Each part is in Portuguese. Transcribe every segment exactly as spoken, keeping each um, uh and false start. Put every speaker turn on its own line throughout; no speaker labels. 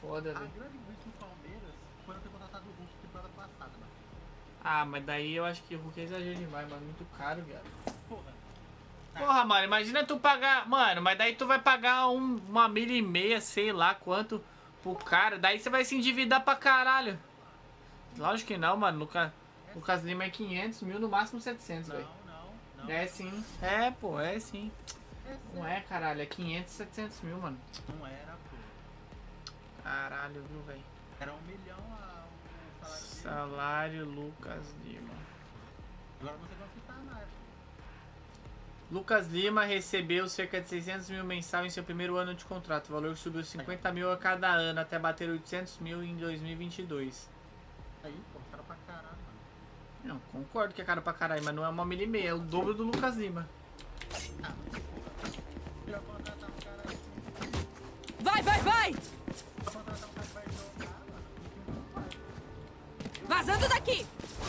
foda,
A
velho.
grande vez do Palmeiras foi não ter contratado o Hulk temporada passada, mano.
Ah, mas daí eu acho que o Hulk é exagero demais, mano. Muito caro, viado.
Porra.
Porra, mano, imagina tu pagar... Mano, mas daí tu vai pagar um, uma milha e meia, sei lá quanto, pro cara. Daí você vai se endividar pra caralho. Lógico que não, mano. Lucas, Lucas Lima é quinhentos mil, no máximo setecentos, velho.
Não, não, não.
É sim. É, pô, é sim.
É
Não é, caralho. É quinhentos, setecentos mil, mano.
Não era, pô.
Caralho, viu, velho?
Era um milhão a, o salário dele.
Salário Lucas Lima.
Agora você vai ficar na época.
Lucas Lima recebeu cerca de seiscentos mil mensal em seu primeiro ano de contrato. O valor subiu cinquenta mil a cada ano até bater oitocentos mil em dois mil e vinte e dois.
Aí, pô, cara pra caralho, mano.
Não, concordo que é caro pra caralho, mas não é uma milha e meia, é o dobro do Lucas Lima.
Ah, mas porra. Já contratar um cara aí.
Vai, vai, vai!
Já contratar um cara que vai jogar, mano. Não vai.
Vazando daqui!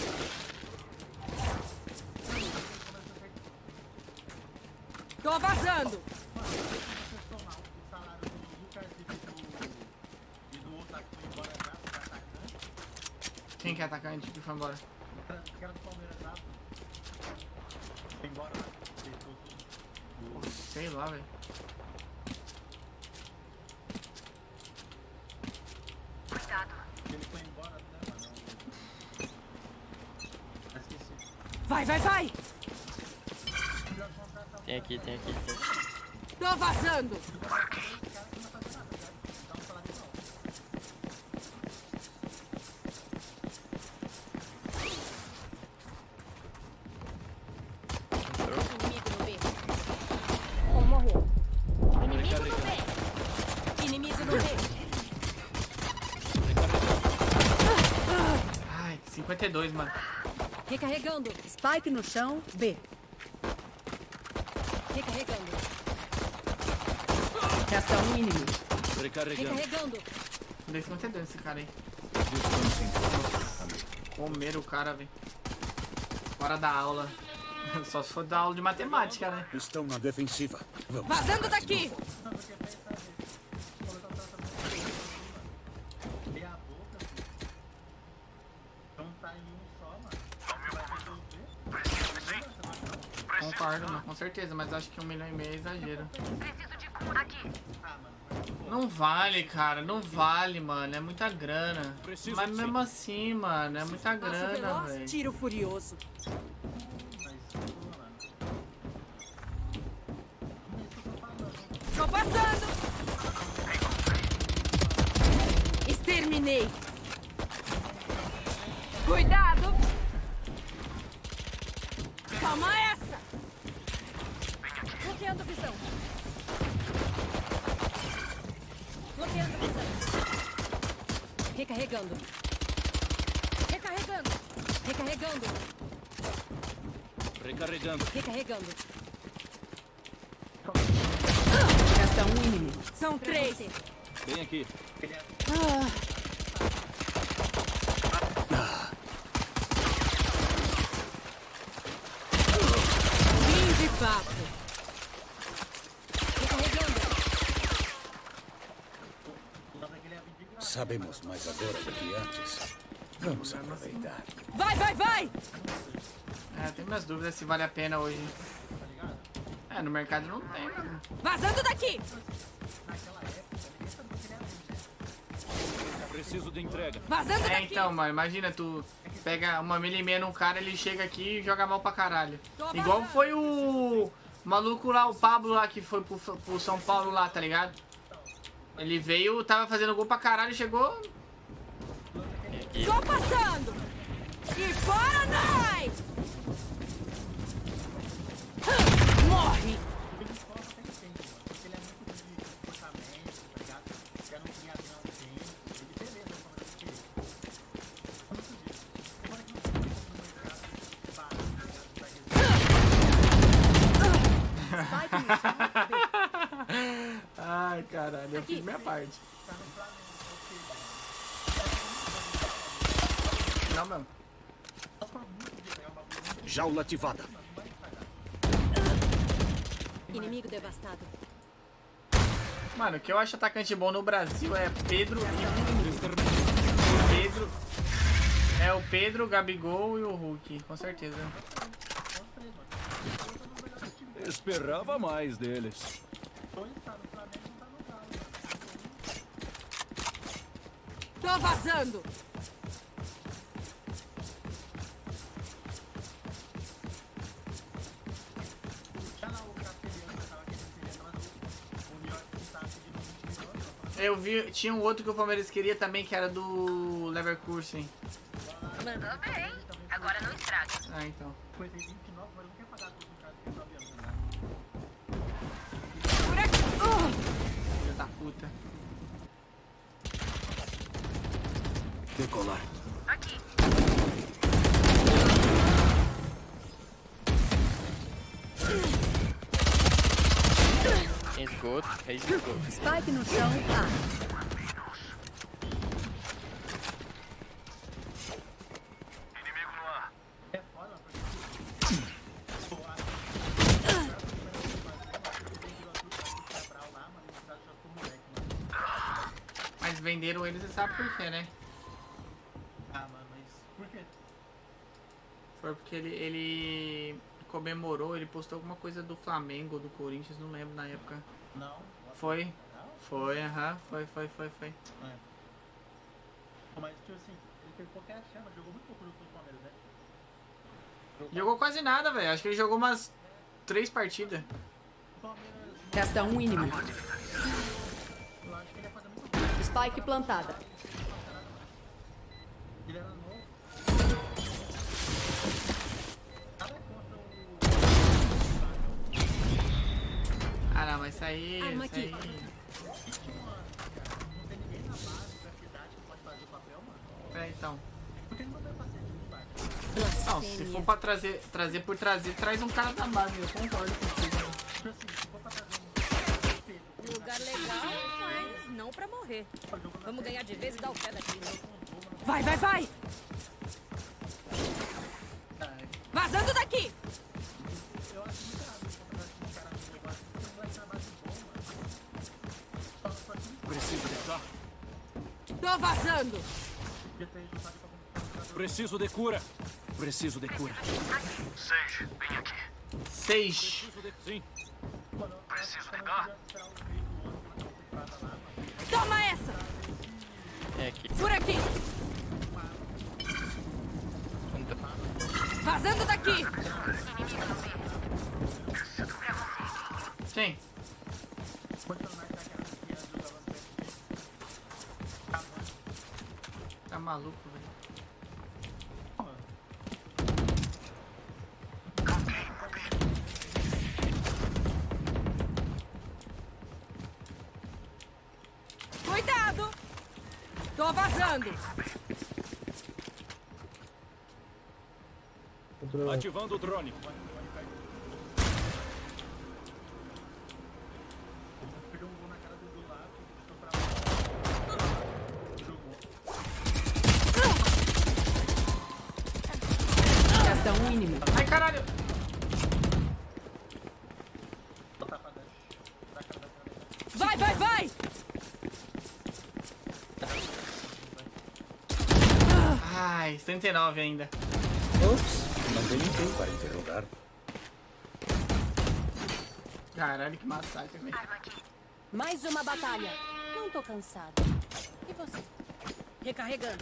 Tô vazando!
Mano, se você somar o salário do Lucas e do, e do outro aqui, embora já, do atacante,
Quem que é atacante que foi embora?
que era do Palmeiras já, foi embora, feitou tudo.
Porra, sei lá, velho.
Ele foi embora até, mano. Esqueci.
Vai, vai, vai!
Tem aqui, tem aqui. Tem.
Tô vazando! Inimigo no B. Um morreu. Inimigo no B. Inimigo no B.
Ai, cinquenta e dois, mano.
Recarregando. Spike no chão, B. Recarregando. Resta um inimigo.
Recarregando.
Recarregando.
Dei cinquenta e dois esse cara aí. Comeram o cara, velho. Fora da aula. Só se for da aula de matemática, né?
Estão na defensiva. Vamos.
Vazando daqui!
Meia boca, filho. Então tá em um só, mano. Vai resolver.
Concordo, mano, com certeza, mas acho que um milhão e meio é exagero.
Ah, mano, mas
Não vale, cara, não vale, mano. É muita grana.
Preciso
Mas
sim.
mesmo assim, mano, é muita
Passo
grana,
veloz,
velho.
tiro furioso.
mas pô, mano. Não é isso que eu tô falando.
Tô passando! Exterminei! Cuidado! Toma essa! Bloqueando visão. Bloqueando visão. Recarregando. Recarregando. Recarregando.
Recarregando.
Recarregando. Resta um inimigo. São três.
Bem aqui.
Fim de papo. Recarregando.
Sabemos mais agora do que antes. Vamos aproveitar.
Vai, vai, vai!
É, tenho minhas dúvidas se vale a pena hoje. É, no mercado não tem, mano.
Vazando daqui!
Preciso de entrega.
Vazando
É,
daqui!
então, mano, imagina, tu pega uma milha e meia num cara, ele chega aqui e joga mal pra caralho.
Tô
Igual
vazando.
foi o maluco lá, o Pablo lá, que foi pro, pro São Paulo lá, tá ligado? Ele veio, tava fazendo gol pra caralho, chegou...
Tô passando! E fora nós! Morre!
Ai, caralho, eu fiz minha parte. Não mesmo.
Jaula ativada.
Inimigo devastado.
Mano, o que eu acho atacante bom no Brasil é Pedro e Pedro. É o Pedro, o Gabigol e o Hulk, com certeza.
Esperava mais deles.
Tô vazando.
Eu vi, tinha um outro que o Palmeiras queria também, que era do Leverkusen.
Mandou bem. Agora não estraga.
Ah, então.
Foi tem vinte e nove, mas não quer pagar tudo no cara de nove anos, né?
Por aqui. Uh!
Filho da puta.
Decolar.
Aqui.
Esgoto, é esgoto.
Spike no chão. Ah.
É foda, porque... Pô, a...
Mas venderam eles, você sabe por quê, né?
Ah, mano, mas... Por quê?
Foi porque ele, ele comemorou, ele postou alguma coisa do Flamengo, do Corinthians, não lembro na época.
Não.
Foi?
Não?
Foi, aham, foi, foi, foi, foi.
É. Mas, tipo assim, ele fez qualquer chama, jogou muito pouco no Palmeiras, né?
Jogou quase nada, velho. Acho que ele jogou umas três partidas.
Palmeiras,
Resta um inimigo.
eu acho que ele ia fazer muito bem.
Spike plantada.
Ele era novo. Nada contra o...
Ah, não, mas isso aí...
Arma
Isso aí...
Não tem ninguém na base da cidade que pode fazer o papel, mano.
É, então.
Por que ele não vai fazer de cidade?
Não, se for pra trazer, trazer por trazer, traz um cara da base. Eu concordo contigo.
Tipo assim, se for pra trazer um...
Lugar legal, mas não pra morrer. Vamos ganhar de vez e dar o pé daqui. Vai, vai, vai! Vazando daqui!
Eu acho muito errado contratar um cara no negócio, porque não vai ser uma base boa, mano. Só só que
Preciso de carro.
Tô vazando!
podia ter juntado com a
Preciso de cura. Preciso de cura.
Seis.
Preciso de... Sim.
Preciso ligar.
Toma essa!
É aqui.
Por aqui! Vazando daqui!
Sim. Tá maluco, velho.
Cuidado! Tô vazando!
Ativando o drone.
Pegou um gol na cara do do lado, chutou pra jogou.
Resta um inimigo.
Ai, caralho!
Vai, vai, vai!
Ai, setenta e nove ainda.
Ops, não tem ninguém para interrogar.
Caralho, que massacre, velho.
Mais uma batalha. Não tô cansado. E você? Recarregando.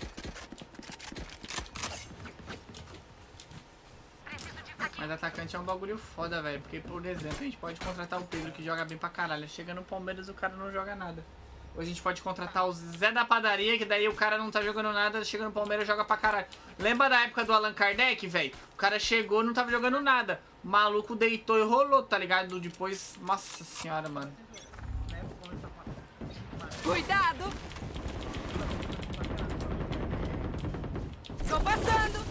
Mas atacante é um bagulho foda, velho. Porque, por exemplo, a gente pode contratar o Pedro, que joga bem pra caralho. Chega no Palmeiras, o cara não joga nada. Ou a gente pode contratar o Zé da Padaria, que daí o cara não tá jogando nada, chega no Palmeiras e joga pra caralho. Lembra da época do Allan Kardec, velho? O cara chegou e não tava jogando nada. O maluco deitou e rolou, tá ligado? Depois, nossa senhora, mano.
Cuidado! Tô passando!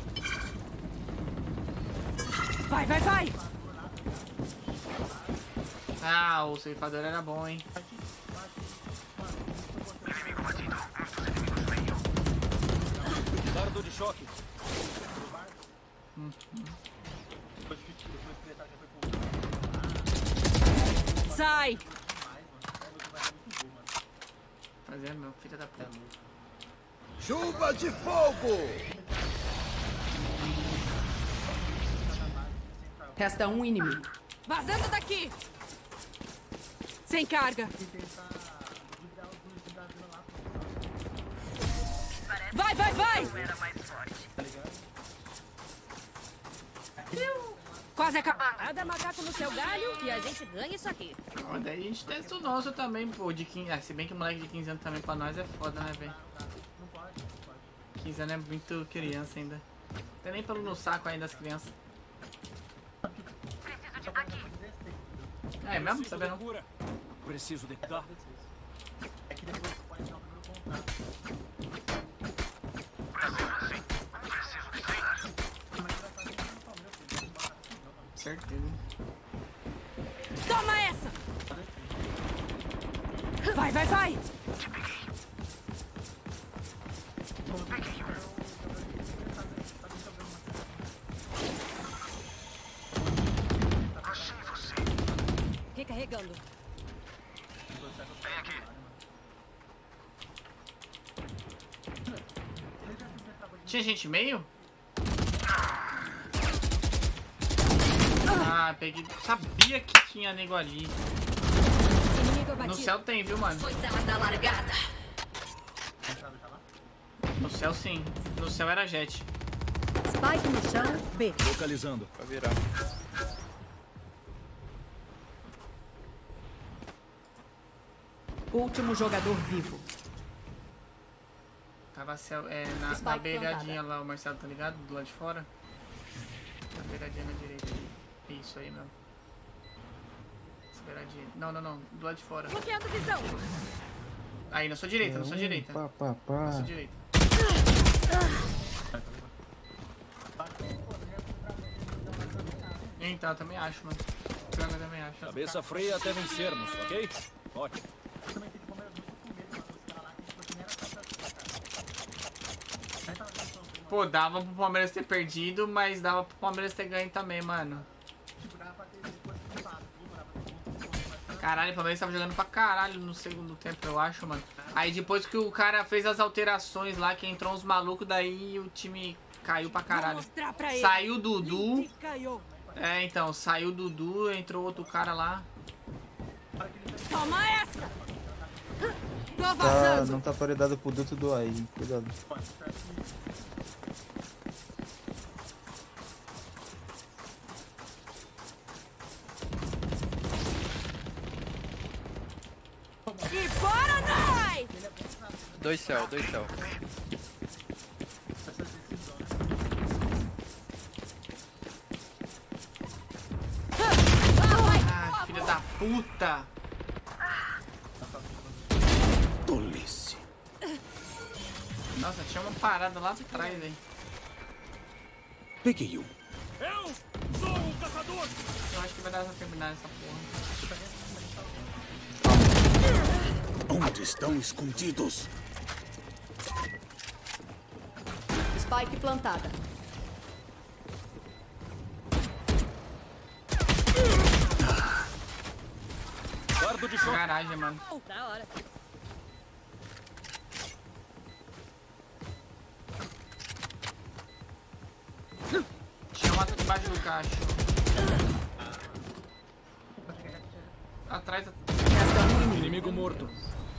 Vai, vai, vai!
Ah, o ceifador era bom, hein?
Dardo de choque.
Hum.
Sai!
fazendo, meu filho da puta.
Chuva de fogo!
Resta um inimigo.
Vazando daqui! Sem carga! Vai, vai, vai! Quase acabou. Cada macaco no seu galho e a gente ganha isso aqui.
Ó, daí a gente testa o nosso também, pô, de quinze. Ah, se bem que o moleque de quinze anos também pra nós é foda, né, velho? quinze anos é muito criança ainda. Não tem nem pelo no saco ainda das crianças. É mesmo? Sabia não?
Cura. Preciso de... Tá.
É que depois pode dar o primeiro contrato.
Certeza.
Toma essa! Vai, vai, vai! Recarregando.
Tinha gente meio? Ah, peguei. Sabia que tinha nego ali.
Inimigo
No
abatido.
céu tem, viu, mano?
Foi dada a largada.
No céu sim. No céu era jet.
Spike no chão, B.
Localizando.
Vai virar.
Último jogador vivo.
Tava céu, é, na,
Spike
na beiradinha
plantada.
lá, o Marcelo, tá ligado? Do lado de fora. Na beiradinha na direita. Isso aí mesmo. Essa beiradinha. Não, não, não. Do lado de fora.
Bloqueando visão.
Aí, na sua direita, na sua direita.
Pá, pá,
Na
pá.
sua direita. Então, eu também acho, mano. Eu também acho.
Cabeça fria até vencermos, ok? Ótimo.
Pô, dava pro Palmeiras ter perdido, mas dava pro Palmeiras ter ganho também, mano. Caralho, o Palmeiras tava jogando pra caralho no segundo tempo, eu acho, mano. Aí depois que o cara fez as alterações lá, que entrou uns malucos, daí o time caiu pra
Vou
caralho.
mostrar pra ele.
Saiu o Dudu.
E caiu.
É, então, saiu o Dudu, entrou outro cara lá.
Toma essa! Tô
Tá,
vazando.
não tá paredado pro duto do A I. Cuidado.
E bora nós!
Dois céu, dois céu.
Ah, filha da puta!
Tolice.
Nossa, tinha uma parada lá atrás, velho.
Peguei um.
Eu sou o caçador!
Eu acho que vai dar pra terminar essa porra.
Onde estão escondidos?
Spike plantada.
Guardo de choque.
Garagem, mano.
Da hora.
Tinha uma embaixo do cacho. Atrás,
Resta um inimigo.
Inimigo morto.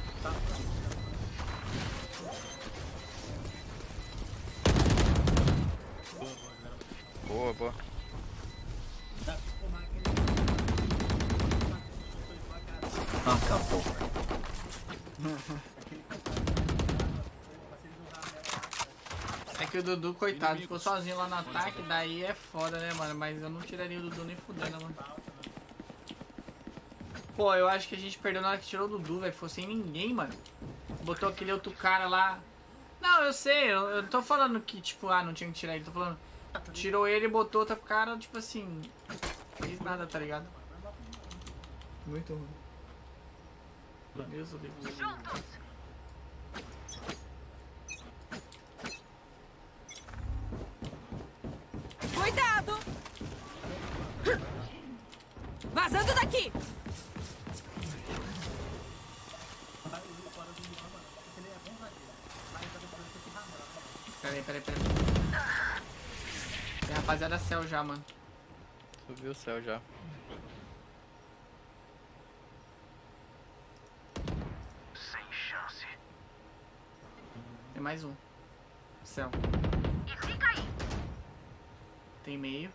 Boa, boa.
Acabou.
é que o Dudu, coitado, ficou sozinho lá no ataque, daí é foda, né, mano? Mas eu não tiraria o Dudu nem fudendo, mano. Pô, eu acho que a gente perdeu na hora que tirou o Dudu, velho. Ficou sem ninguém, mano. Botou aquele outro cara lá. Não, eu sei, eu, eu tô falando que, tipo, ah, não tinha que tirar ele. Tô falando, tirou ele e botou outro cara, tipo assim, fez nada, tá ligado? Muito ruim. Deus do livro.
Cuidado! Vazando daqui!
do Luan, mano. Porque ele é bom zagueiro. Mas ele tá depois tem que ramar.
Peraí, peraí, peraí. Tem rapaziada céu já, mano.
Subiu o céu já.
Tem mais um. Céu.
E fica aí.
Tem meio.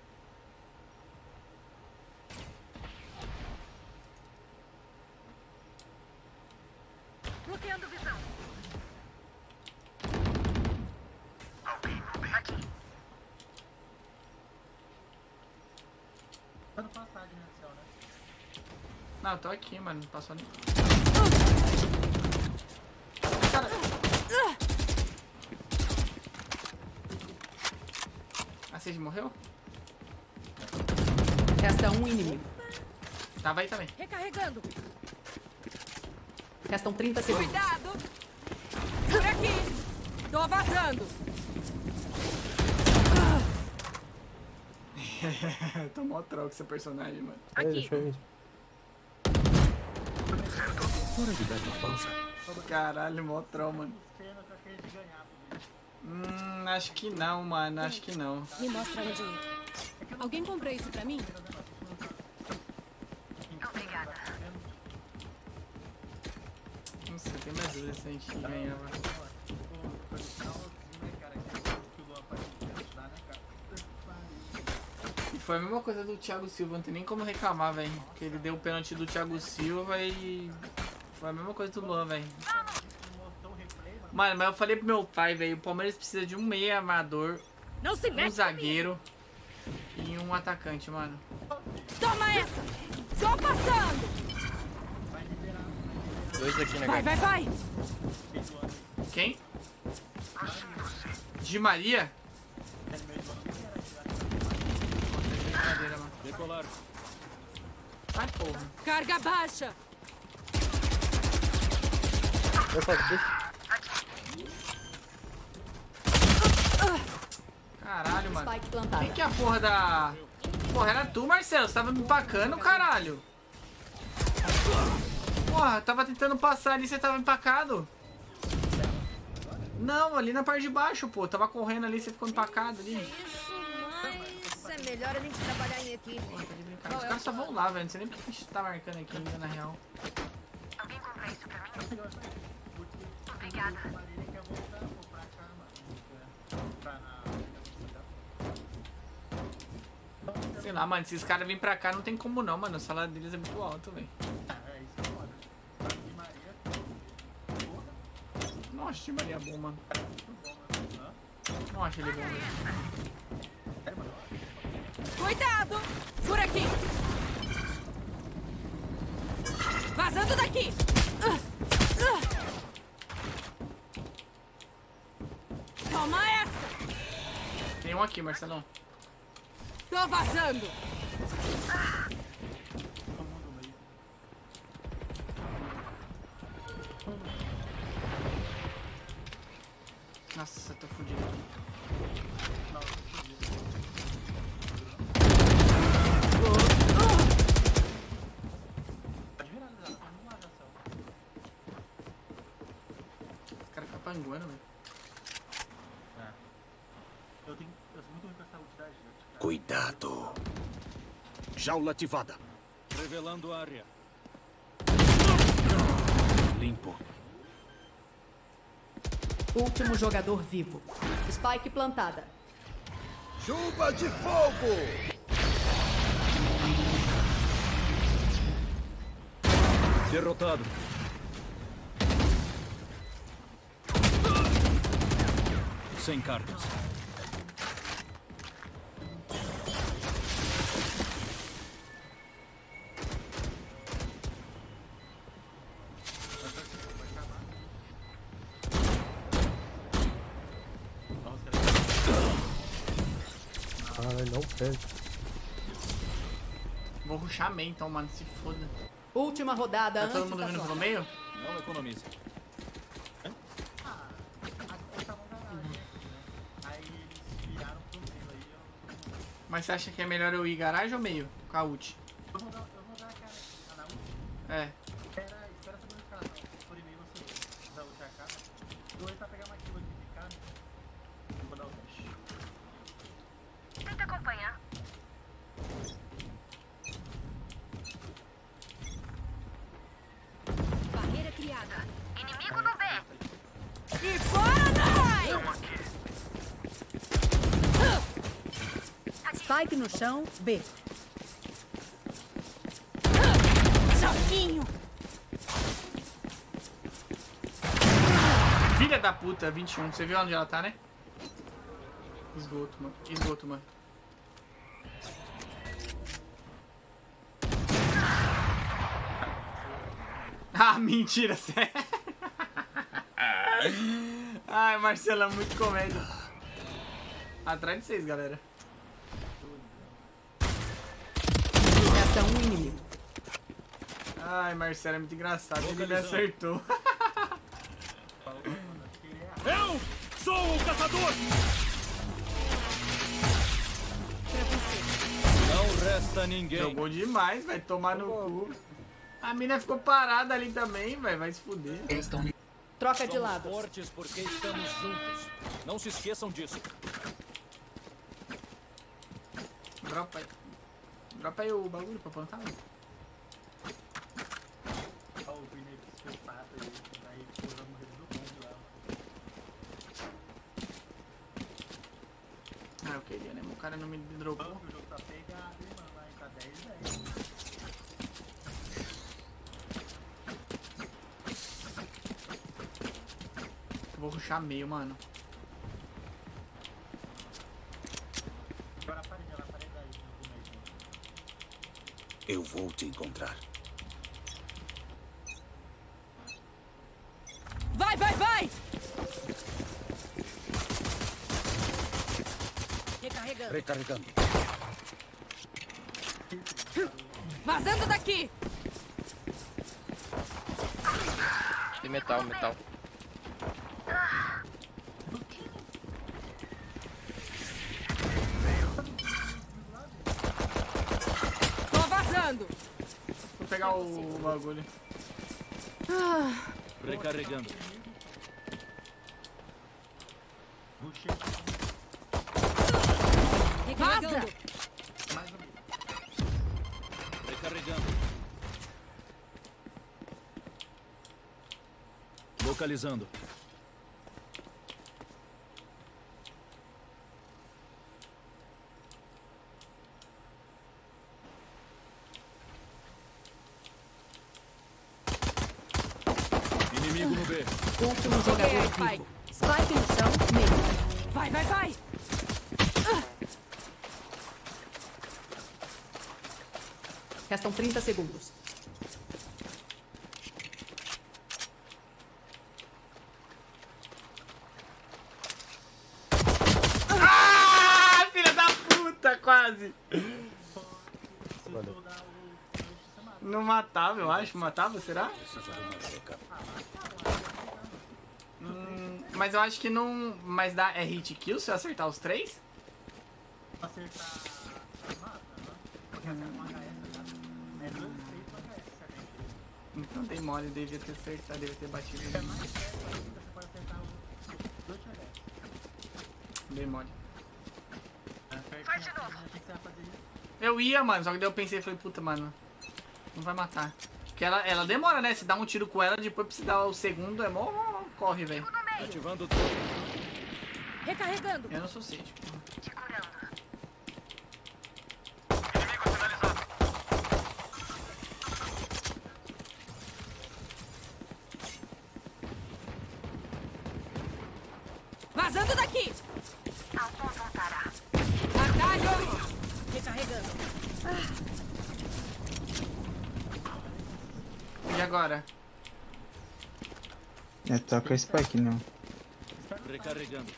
Bloqueando visão. Aqui.
Tá no passagem, né, céu, né?
Não, eu tô aqui, mano. Não passou nem. Cara. A Cid morreu?
Resta um inimigo.
Tava aí também.
Recarregando.
Restam trinta segundos.
Cuidado. Por aqui. Tô vazando.
Tô mó troco esse personagem, mano.
É,
Aqui.
deixa eu ver. Hora de dar uma pausa.
Caralho, mó troll, mano.
Pena que eu acredito de ganhar, bicho.
Hum, acho que não, mano. Acho que não.
Me mostra onde ir. Alguém comprou isso pra mim? Obrigada.
Não sei, tem mais dúvida se a gente ganhava.
Foi finalzinho, né, cara? Que o Luan faz ajudar, né, cara?
E foi a mesma coisa do Thiago Silva, não tem nem como reclamar, velho. Que ele deu o pênalti do Thiago Silva e... Foi a mesma coisa do Luan, velho.
Mostrou o replay, mano.
Mano, mas eu falei pro meu pai, velho, o Palmeiras precisa de um meia armador,
Não se
um
mexe.
zagueiro e um atacante, mano.
Toma essa. Tô passando.
Dois aqui na
Vai,
garagem.
vai, vai.
Quem? Di Maria? Brincadeira, mano.
Decolar.
Ai, porra.
Carga baixa.
Eu faço, deixa.
Caralho, mano.
Spike
Quem
plantada.
que é a porra da... Porra, era tu, Marcelo. Você tava me empacando, caralho. Porra, tava tentando passar ali, você tava empacado. Não, ali na parte de baixo, pô. Tava correndo ali, você ficou empacado ali.
Isso, mas é melhor a gente trabalhar em equipe.
Porra, tá de brincadeira. Os caras só vão lá, velho. Não sei nem porque a gente tá marcando aqui ainda, na real.
Alguém comprou isso pra mim? Obrigada.
Marília quer voltar, pô, pra cá, mano. Pra na...
Sei lá, mano. Se esses caras virem pra cá, não tem como não, mano. O salário deles é muito alto, velho.
É, isso é foda. De Maria, porra,
Nossa, Di Maria é bom, mano.
muito bom, mano. Hã?
Não acho ele bom, velho.
É, mano.
Cuidado. Por aqui. Vazando daqui. Toma essa.
Tem um aqui, Marcelão.
Tô vazando.
Todo mundo meio.
Nossa, tô fudido.
Não, não fudiu. Pode virar, Lizana. Vamos lá, já céu.
Os caras ficam panguando, velho.
Eu tenho. Eu sou muito ruim com essa ult da gente, cara.
Cuidado. Jaula ativada.
Revelando área.
Limpo.
Último jogador vivo. Spike plantada.
Chuva de fogo!
Derrotado. Sem cargas.
Caralho, não perde.
Vou rushar meio então, mano. Se foda.
Última rodada
Tá
antes
todo mundo
da
vindo
troca.
pelo meio?
Não economize.
Aí eles viraram pro meio aí. Eu,
Mas você acha que é melhor eu ir garagem ou meio? Com a ult?
eu vou dar, eu vou dar aquela a na ult.
É.
Espera, espera essa música, não. Se for e-mail, você Vou tentar pegar uma kill aqui de cara. Vou dar o dash.
Tenta acompanhar. Barreira criada. Inimigo no B. E fora nós!
Spike no chão, B.
Choquinho.
Filha da puta, vinte e um. Você viu onde ela tá, né? Esgoto, mano. Esgoto, mano. Ah, mentira, sério. Ai, Marcelo, é muito comédia. Atrás de vocês, galera.
Resta um inimigo.
Ai, Marcelo, é muito engraçado. Ele me acertou.
Eu sou o caçador! Não resta ninguém.
Jogou demais, vai tomar no cu. A mina ficou parada ali também, vai, vai se fuder.
Troca de
Somos
lado.
fortes porque estamos juntos. Não se esqueçam disso.
Dropa aí. Dropa aí o bagulho pra plantar. Mano.
Ó, o Vini psicopata aí. Aí usando o rede do mundo lá.
Ah, eu queria, né? O cara não me dropou.
O jogo tá pegado, hein, mano. Vai tá dez dez.
Eu vou rushar meio, mano.
Agora a parede, ela parede aí no começo.
Eu vou te encontrar.
Vai, vai, vai!
Recarregando.
Recarregando.
Vazando daqui!
Tem metal, metal.
Tô vazando!
Vou pegar o bagulho.
Recarregando.
Vaza!
Recarregando. Localizando. Inimigo no B.
Último jogador vivo. Spike no chão, meio. Vai, vai, vai! Restam trinta segundos.
Ah, filha da puta, quase. Não matava, eu acho. Matava, será? Hum, mas eu acho que não... Mas dá é hit kill se eu acertar os três?
Acertar a mata, né? Porque até com H S, tá? É dois, três com H S, certo?
Então dei mole, devia ter acertado, devia ter batido.
É mais perto ainda, você pode acertar os dois H S.
Dei mole.
Faz de novo.
Achei que você ia fazer isso.
Eu ia, mano, só que daí eu pensei e falei, puta, mano, não vai matar. Porque ela, ela demora, né? Se dá um tiro com ela, depois pra se dar o segundo, é mó corre, velho.
Ativando o drone.
Recarregando.
Eu não sou cético.
Te curando.
Vazando daqui!
Algum voltará.
Atalho! Recarregando.
E agora?
É, toca Spike não.
Recarregando.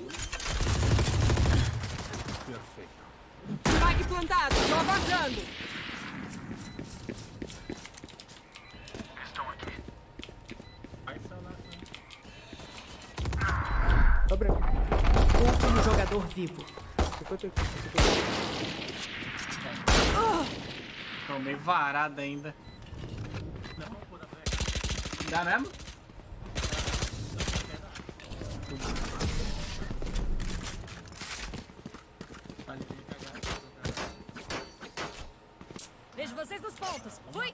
Perfeito.
Spike plantado, tô vazando.
Abre.
Último jogador vivo.
cinquenta e cinco.
Tomei varada ainda. Dá mesmo?
tudo.
Mas ele pegar.
Vejo vocês nos pontos. Fui!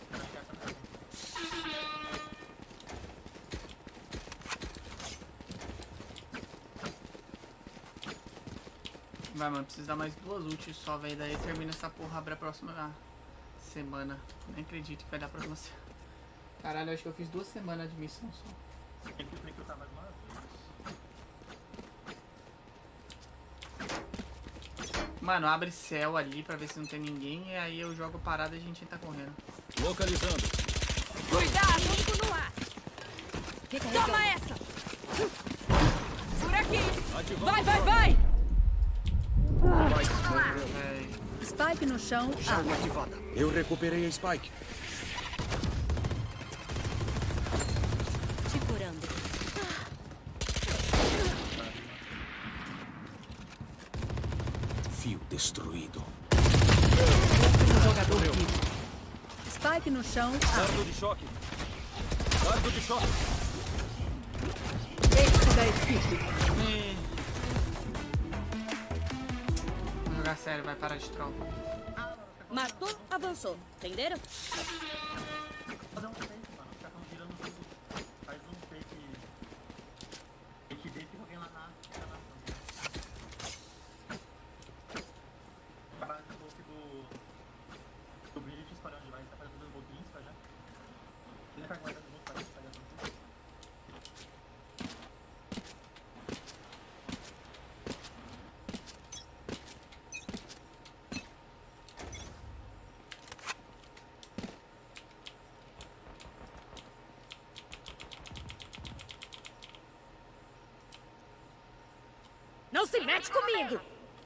Vai, mano, precisa dar mais duas ultis só, velho. Daí termina essa porra, abre a próxima semana. Nem acredito que vai dar a próxima semana. Caralho, eu acho que eu fiz duas semanas de missão só.
Tem que recrutar mais uma vez.
Mano, abre céu ali pra ver se não tem ninguém. E aí eu jogo parada e a gente tá correndo.
Localizando.
Cuidado! Inimigo no ar! Toma essa! Por aqui!
Ativando
Vai,
o
vai,
drone.
vai!
Véi.
Spike no chão.
Chave ativada. Eu recuperei a Spike.
Te curando.
Fio destruído.
Um jogador vivo. Spike no chão. A.
Dardo de choque. Dardo de choque.
Esse da equipe.
Ih. Vamos jogar sério, vai parar de troll.
Matou, avançou. Entenderam?
Fazer um fake, mano. Os caras tão girando tudo. Faz um fake. Fake date e alguém lá na. Trabalha no book do. Do brilho de espalhão de vai. Tá fazendo um boquinho, tá já? Ele tá guardando o book pra espalhar tudo.
Não se mete comigo!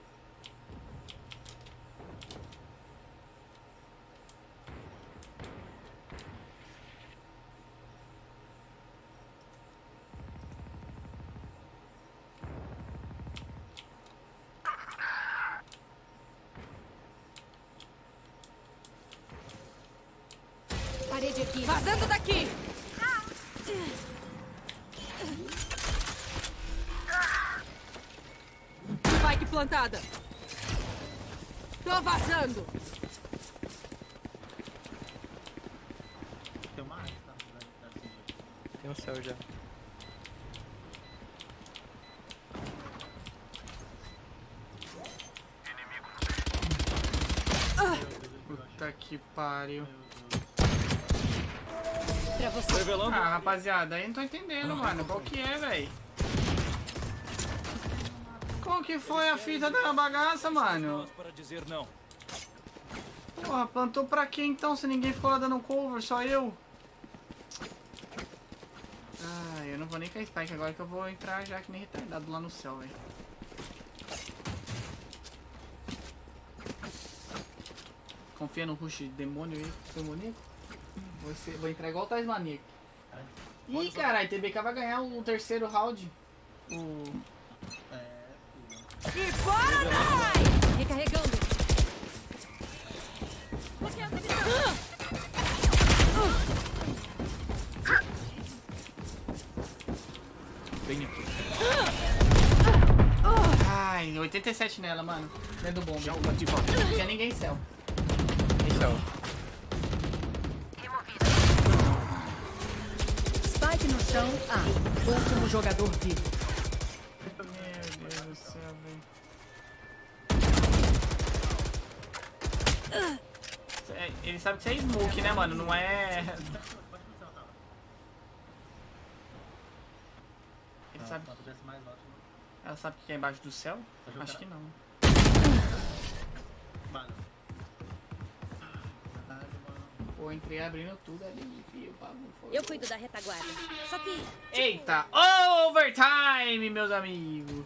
Parede aqui. Vazando daqui! Spike plantada. Tô vazando.
Tem uma área, tá? Da- da cinza.
Tem um céu já.
Puta que pariu.
Pra você.
Revelando.
Ah, rapaziada, aí não tô entendendo, mano. Qual que é, véi? Qual que foi a fita da bagaça, mano?
Para dizer não.
Porra, plantou pra quê então se ninguém ficou lá dando cover, só eu? Ah, eu não vou nem com a Spike agora que eu vou entrar já que nem retardado lá no céu, velho. Confia no rush demônio aí, demoníaco? Vou, ser, vou entrar igual o Tais Maníaco. Ih, caralho, T B K vai ganhar o terceiro round. O...
E fora, vai! Recarregando.
Bem aqui.
Ai, oitenta e sete nela, mano. Dentro do bombe.
Chave ativada.
Não tinha ninguém em céu.
Céu.
Spike no chão. A. Último jogador vivo.
Meu Deus do céu, velho. É, ele sabe que você é smoke, né, mano? Não é... Ele sabe...
Se tivesse mais alto.
Ela sabe o que é embaixo do céu? Acho que não.
Mano. Caralho, mano.
Pô, entrei abrindo tudo ali, filho. O bagulho foi...
Eu cuido da retaguarda. Só que
Eita! Overtime, meus amigos!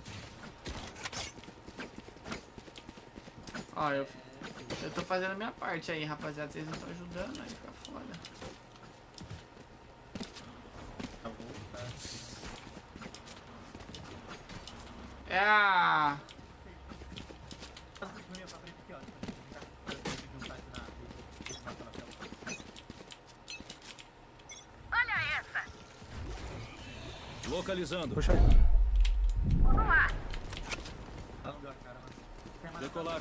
Ó, eu... Eu tô fazendo a minha parte aí, rapaziada. Vocês não estão ajudando, aí fica foda.
Tá bom, tá.
É a...
Localizando.
Puxa aí.
Ah, não deu a cara, mano. Tem mais
Decolar.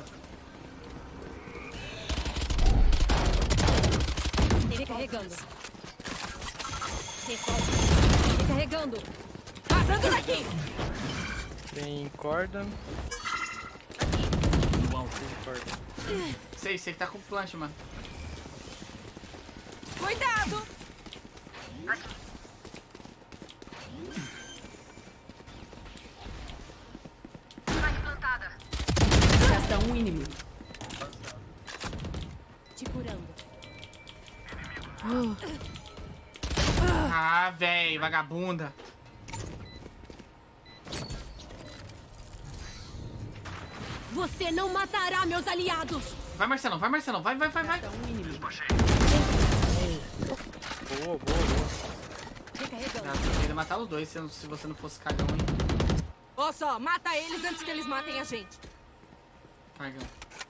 Recarregando. Recarregando. Vazando daqui!
Tem corda.
No alto.
Tem corda.
Sei, sei que tá com plant, mano.
Cuidado!
Resta um inimigo.
Te curando.
Ah, véi, vagabunda.
Você não matará meus aliados!
Vai, Marcelão, vai, Marcelão. Vai, vai, vai, vai.
Resta um inimigo.
Boa, boa, boa.
Recarregando.
Ah, eu queria matar os dois se, eu- se você não fosse cagão, hein?
Ó só, mata eles antes que eles matem a gente.
Cagão.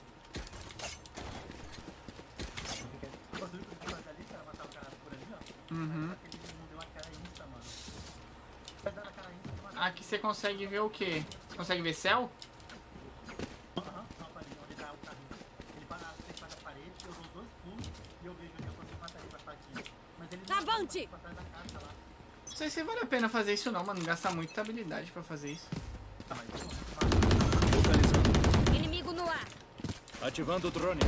O bagulho que eu fui fazer ali, cara, matar o cara por ali, ó.
Uhum.
Mas ele não deu a cara insta, mano. Vai dar a cara insta e matar.
Aqui você consegue ver o quê? Você consegue ver céu?
Aham, não, ali onde tá o carrinho. Ele para na frente da parede, eu dou dois pulos e eu vejo onde eu consigo matar ele pra estar aqui. Mas ele não
Avante!
pra trás da caixa lá.
Não sei se vale a pena fazer isso não, mano. Gasta muita habilidade pra fazer isso.
Tá, mas eu vou
Localizando.
Inimigo no ar.
Ativando o drone.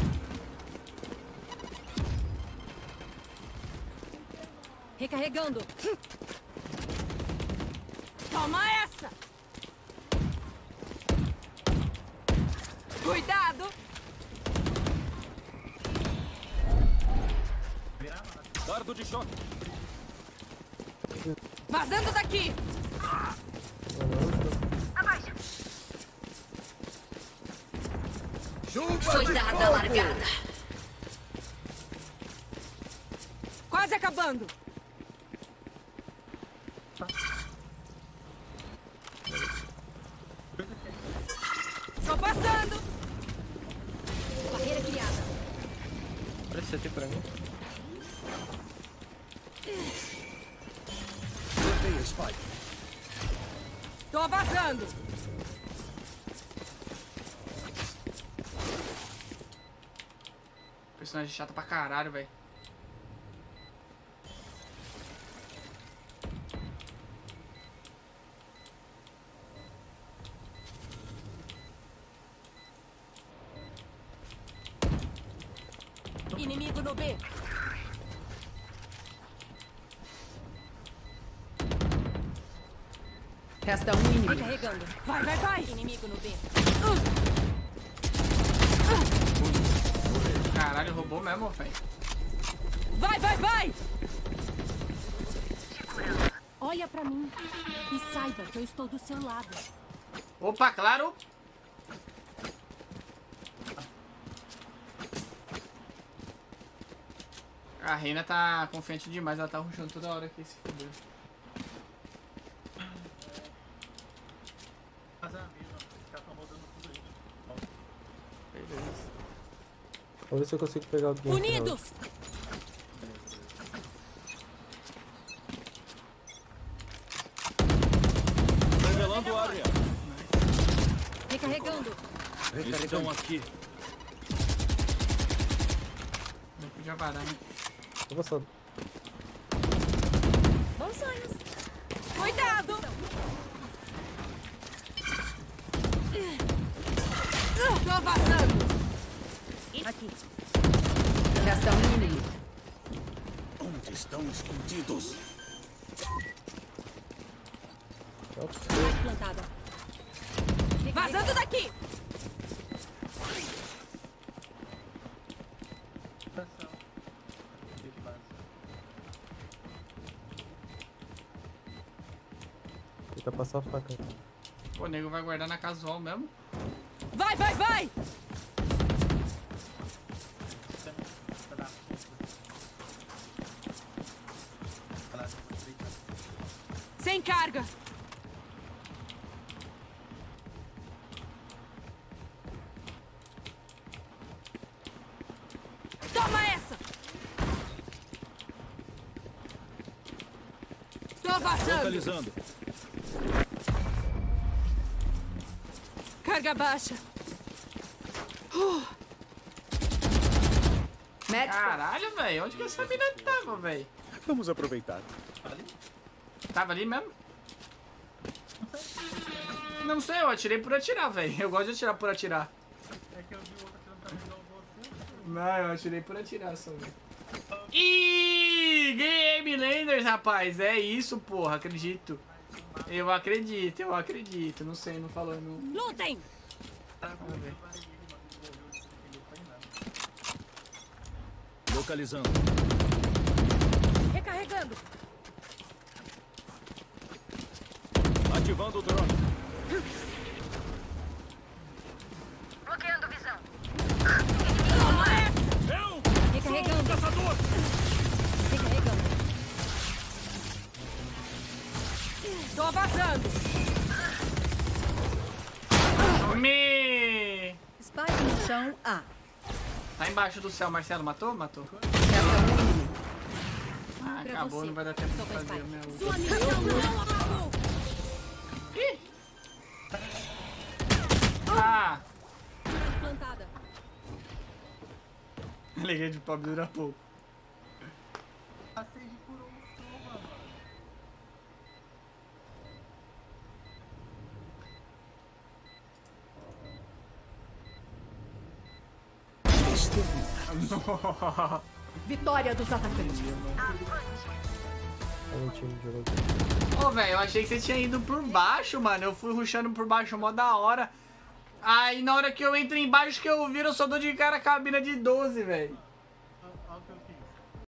Recarregando. Toma essa! Cuidado!
Dardo de choque.
Vazando daqui!
Foi dada a largada.
Quase acabando! Tô passando! Barreira criada.
Olha esse C T pra mim.
Cortei a Spike.
Tô vazando!
Personagem chato pra caralho, velho.
Inimigo no B.
Resta um inimigo.
Recarregando. Vai, vai, vai! Inimigo no B.
Caralho, roubou mesmo, velho.
Vai, vai, vai! Olha pra mim e saiba que eu estou do seu lado.
Opa, claro. A Reina tá confiante demais, ela tá rushando toda hora aqui, se fudeu.
Mas é a mesma, os caras tão rodando tudo aí.
Beleza.
Vou ver se eu consigo pegar alguém. aqui na outra.
Unidos!
Revelando área.
Recarregando.
Estão aqui.
Não podia varar, né?
Tô passando.
Bons sonhos. Cuidado! Tô vazando! Aqui.
Resta um inimigo.
Onde estão escondidos?
Plantada. Vazando daqui!
Atenção. Que base.
Tenta passar a faca.
Pô, o nego vai guardar na casual mesmo.
Vai, vai, vai! Sem carga! Toma essa! Tô vazando!
Localizando.
Carga baixa. Médico.
Caralho, velho. Onde que essa mina tava, velho?
Vamos aproveitar.
Tava ali mesmo? Não sei, eu atirei por atirar, velho. Eu gosto de atirar por atirar.
É que eu vi o outro atirando também igual você.
Não, eu atirei por atirar só, velho. Ih, Game Landers, rapaz. É isso, porra. Acredito. Eu acredito, eu acredito. Não sei, não falou, não.
Lutem!
Vamos ver.
Localizando.
Recarregando.
Ativando o drone.
Bloqueando visão.
Eu
Recarregando.
sou um caçador.
Recarregando.
Tô vazando.
Me...
Spike no chão A.
Tá embaixo do céu, Marcelo. Matou? Matou. Ah,
Pra
acabou,
você.
não vai dar tempo de
Sopa
fazer a
Spike.
minha outra.
Sua missão não acabou.
Ih! Ah!
Plantada.
Liguei de pobre dura pouco.
A Sage curou o som, mano.
Vitória dos atacantes.
Olha o time jogou aqui.
Ô, velho, eu achei que você tinha ido por baixo, mano. Eu fui rushando por baixo, mó da hora. Aí, na hora que eu entro embaixo, que eu viro, eu só dou de cara a cabina de doze, velho.